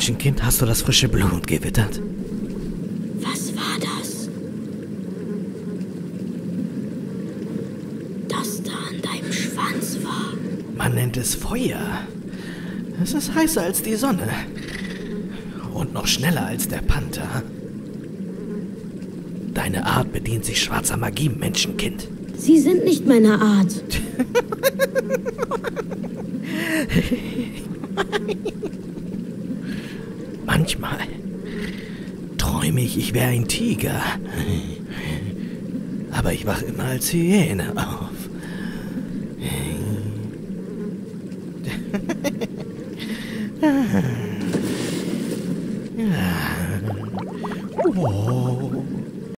Menschenkind, hast du das frische Blut gewittert? Was war das? Das da an deinem Schwanz war? Man nennt es Feuer. Es ist heißer als die Sonne. Und noch schneller als der Panther. Deine Art bedient sich schwarzer Magie, Menschenkind. Sie sind nicht meine Art. Manchmal träume ich wäre ein Tiger. Aber ich wache immer als Hyäne auf.